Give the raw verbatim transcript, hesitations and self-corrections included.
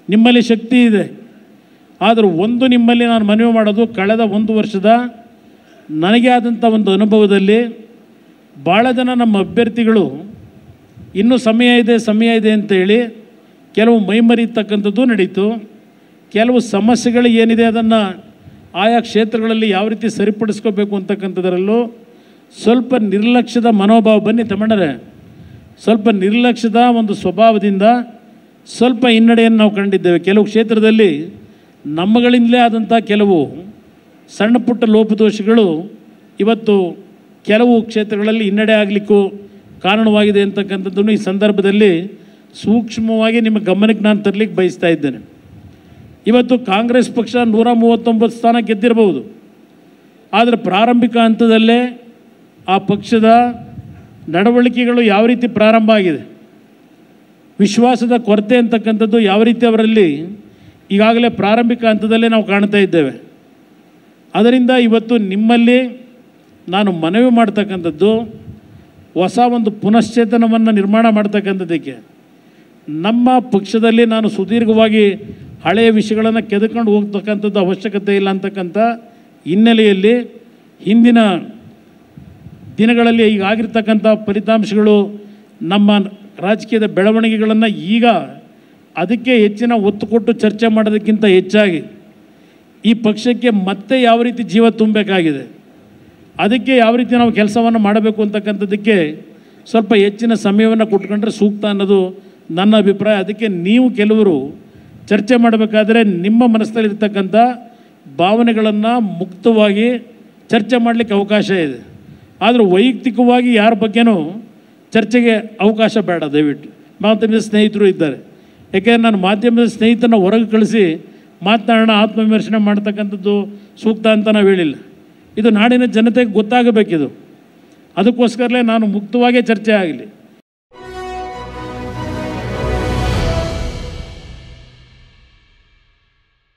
ನಿಮ್ಮಲ್ಲಿ ಶಕ್ತಿ ಇದೆ. ಆದರೆ ಒಂದು ನಿಮ್ಮಲ್ಲಿ ನಾನು ಮನವಿ ಮಾಡೋದು, ಕಳೆದ ಒಂದು ವರ್ಷದ ನನಗೆ ಆದಂಥ ಒಂದು ಅನುಭವದಲ್ಲಿ ಭಾಳ ಜನ ನಮ್ಮ ಅಭ್ಯರ್ಥಿಗಳು ಇನ್ನೂ ಸಮಯ ಇದೆ ಸಮಯ ಇದೆ ಅಂತೇಳಿ ಕೆಲವು ಮೈಮರಿತಕ್ಕಂಥದ್ದು ನಡೀತು. ಕೆಲವು ಸಮಸ್ಯೆಗಳು ಏನಿದೆ ಅದನ್ನು ಆಯಾ ಕ್ಷೇತ್ರಗಳಲ್ಲಿ ಯಾವ ರೀತಿ ಸರಿಪಡಿಸ್ಕೋಬೇಕು ಅಂತಕ್ಕಂಥದ್ರಲ್ಲೂ ಸ್ವಲ್ಪ ನಿರ್ಲಕ್ಷ್ಯದ ಮನೋಭಾವ, ಬನ್ನಿ ತಮ್ಮಣ್ಣರೇ, ಸ್ವಲ್ಪ ನಿರ್ಲಕ್ಷ್ಯದ ಒಂದು ಸ್ವಭಾವದಿಂದ ಸ್ವಲ್ಪ ಹಿನ್ನಡೆಯನ್ನು ನಾವು ಕಂಡಿದ್ದೇವೆ. ಕೆಲವು ಕ್ಷೇತ್ರದಲ್ಲಿ ನಮ್ಮಗಳಿಂದಲೇ ಆದಂಥ ಕೆಲವು ಸಣ್ಣ ಪುಟ್ಟ ಲೋಪದೋಷಗಳು ಇವತ್ತು ಕೆಲವು ಕ್ಷೇತ್ರಗಳಲ್ಲಿ ಹಿನ್ನಡೆ ಆಗಲಿಕ್ಕೂ ಕಾರಣವಾಗಿದೆ ಅಂತಕ್ಕಂಥದ್ದನ್ನು ಈ ಸಂದರ್ಭದಲ್ಲಿ ಸೂಕ್ಷ್ಮವಾಗಿ ನಿಮ್ಮ ಗಮನಕ್ಕೆ ನಾನು ತರಲಿಕ್ಕೆ ಬಯಸ್ತಾ ಇದ್ದೇನೆ. ಇವತ್ತು ಕಾಂಗ್ರೆಸ್ ಪಕ್ಷ ನೂರ ಮೂವತ್ತೊಂಬತ್ತು ಸ್ಥಾನ ಗೆದ್ದಿರಬಹುದು. ಆದರೆ ಪ್ರಾರಂಭಿಕ ಹಂತದಲ್ಲೇ ಆ ಪಕ್ಷದ ನಡವಳಿಕೆಗಳು ಯಾವ ರೀತಿ ಪ್ರಾರಂಭ ಆಗಿದೆ, ವಿಶ್ವಾಸದ ಕೊರತೆ ಅಂತಕ್ಕಂಥದ್ದು ಯಾವ ರೀತಿ ಅವರಲ್ಲಿ ಈಗಾಗಲೇ ಪ್ರಾರಂಭಿಕ ಹಂತದಲ್ಲೇ ನಾವು ಕಾಣ್ತಾ ಇದ್ದೇವೆ. ಅದರಿಂದ ಇವತ್ತು ನಿಮ್ಮಲ್ಲಿ ನಾನು ಮನವಿ ಮಾಡ್ತಕ್ಕಂಥದ್ದು, ಹೊಸ ಒಂದು ಪುನಶ್ಚೇತನವನ್ನು ನಿರ್ಮಾಣ ಮಾಡ್ತಕ್ಕಂಥದ್ದಕ್ಕೆ ನಮ್ಮ ಪಕ್ಷದಲ್ಲಿ ನಾನು ಸುದೀರ್ಘವಾಗಿ ಹಳೆಯ ವಿಷಯಗಳನ್ನು ಕೆದಕೊಂಡು ಹೋಗ್ತಕ್ಕಂಥದ್ದು ಅವಶ್ಯಕತೆ ಇಲ್ಲ ಅಂತಕ್ಕಂಥ ಹಿನ್ನೆಲೆಯಲ್ಲಿ ಹಿಂದಿನ ದಿನಗಳಲ್ಲಿ ಈಗ ಆಗಿರ್ತಕ್ಕಂಥ ಫಲಿತಾಂಶಗಳು ನಮ್ಮ ರಾಜಕೀಯದ ಬೆಳವಣಿಗೆಗಳನ್ನು ಈಗ ಅದಕ್ಕೆ ಹೆಚ್ಚಿನ ಒತ್ತು ಕೊಟ್ಟು ಚರ್ಚೆ ಮಾಡೋದಕ್ಕಿಂತ ಹೆಚ್ಚಾಗಿ ಈ ಪಕ್ಷಕ್ಕೆ ಮತ್ತೆ ಯಾವ ರೀತಿ ಜೀವ ತುಂಬಬೇಕಾಗಿದೆ, ಅದಕ್ಕೆ ಯಾವ ರೀತಿ ನಾವು ಕೆಲಸವನ್ನು ಮಾಡಬೇಕು ಅಂತಕ್ಕಂಥದ್ದಕ್ಕೆ ಸ್ವಲ್ಪ ಹೆಚ್ಚಿನ ಸಮಯವನ್ನು ಕೊಟ್ಕೊಂಡ್ರೆ ಸೂಕ್ತ ಅನ್ನೋದು ನನ್ನ ಅಭಿಪ್ರಾಯ. ಅದಕ್ಕೆ ನೀವು ಕೆಲವರು ಚರ್ಚೆ ಮಾಡಬೇಕಾದ್ರೆ ನಿಮ್ಮ ಮನಸ್ಸಲ್ಲಿರ್ತಕ್ಕಂಥ ಭಾವನೆಗಳನ್ನು ಮುಕ್ತವಾಗಿ ಚರ್ಚೆ ಮಾಡಲಿಕ್ಕೆ ಅವಕಾಶ ಇದೆ. ಆದರೆ ವೈಯಕ್ತಿಕವಾಗಿ ಯಾರ ಬಗ್ಗೆನೂ ಚರ್ಚೆಗೆ ಅವಕಾಶ ಬೇಡ. ದಯವಿಟ್ಟು ಮಾಧ್ಯಮದ ಸ್ನೇಹಿತರು ಇದ್ದಾರೆ, ಯಾಕೆಂದರೆ ನಾನು ಮಾಧ್ಯಮದ ಸ್ನೇಹಿತರನ್ನ ಹೊರಗೆ ಕಳಿಸಿ ಮಾತನಾಡೋಣ, ಆತ್ಮವಿಮರ್ಶನೆ ಮಾಡ್ತಕ್ಕಂಥದ್ದು ಸೂಕ್ತ ಅಂತ ನಾವು ಹೇಳಿಲ್ಲ. ಇದು ನಾಡಿನ ಜನತೆಗೆ ಗೊತ್ತಾಗಬೇಕಿದು. ಅದಕ್ಕೋಸ್ಕರಲೇ ನಾನು ಮುಕ್ತವಾಗೇ ಚರ್ಚೆ ಆಗಲಿ.